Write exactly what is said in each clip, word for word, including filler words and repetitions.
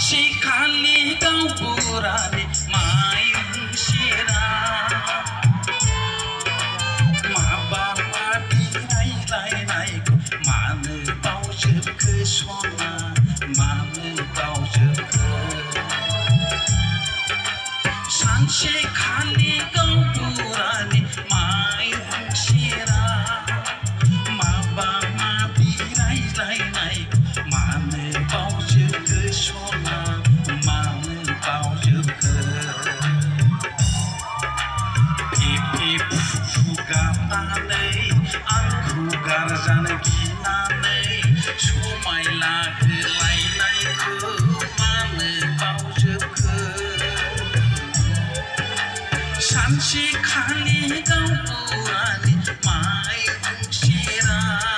सानसेखालि गावबुरानि मायुं सेरा माबा माबि रायज्लायनायखौ मानो बावजोबखो सना मानो बावजोबखो सानसेखालि गावबुरानि मायुं सेरा माबा माबि रायज्लायनायखौ मानो बावजोबखो सना मानो बावजोबखो फेफे फुफु गाबनानै आंखौ गारजानो गिनानै समाय लाहोलायनायखौ मानो बावजोबखो सानसेखालि गावबुरानि मायुं सेरा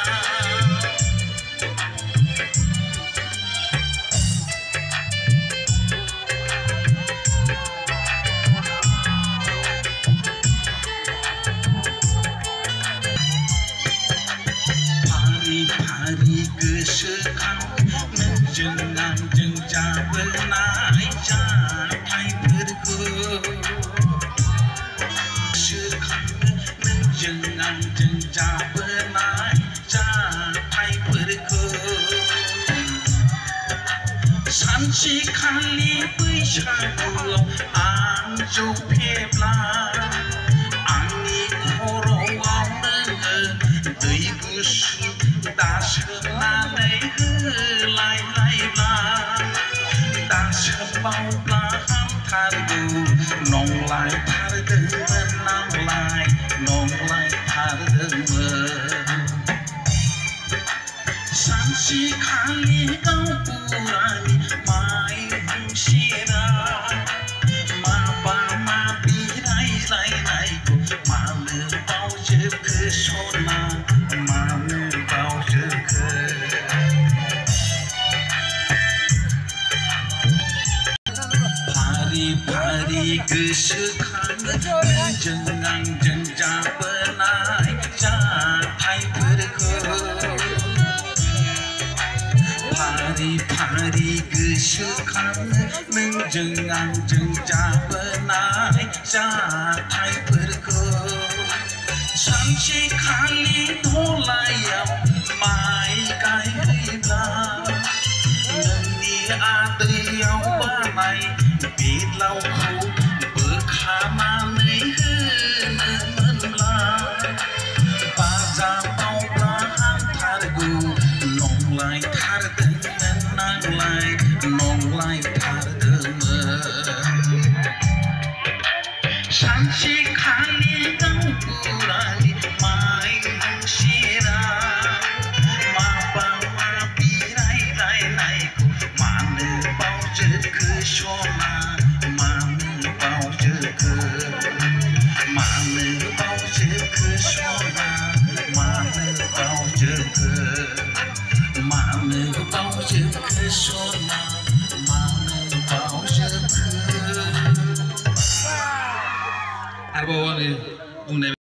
फारि फारि गोसोखां नोंजों आंजों जाबोनाय जाथायफोरखौ गोसोखांनो नोंजों आंजों जाबोनाय जाथायफोरखौ सानसेखालि बैसागुआव आं जौ फेब्ला आंनि खर'आव नोङो दै गुसु दासोमनानै होलायलायब्ला दासोमबावब्ला हामथारगौ नंलायथारदोंमोन नांलाय नंलायथारदोंमोन सानसेखालि गावबुरानि मायुं सेरा माबा माबि रायज्लायनायखौ मानो बावजोबखो सना मानो बावजोबखो फारि फारि गोसोखाङो नोंजों आंजों जाबोनाय जाथायफोरखौ फारि फारि गोसोखाङो नोंजों आंजों जाबोनाय जाथायफोरखौ सानसेखालि धलायाव माइ गायहैब्ला नोंनि आदैयाव बानाय बेलावखौ बोखानानै होनो मोनब्ला बाजाबावब्ला हामथारगौ नंलायथारदोंमोन नांलाय नंलायथारदोंमोन सानसेखालि गावबुरानि मायुं सेरा माबा माबि रायज्लायनायखौ मानो बावजोबखो सना मानो बावजोबखो मानो बावजोबखो सना मानो बावजोबखो मानो बावजोबखो सना मानो बावजोबखो आरोबाव आंनि बुंनाय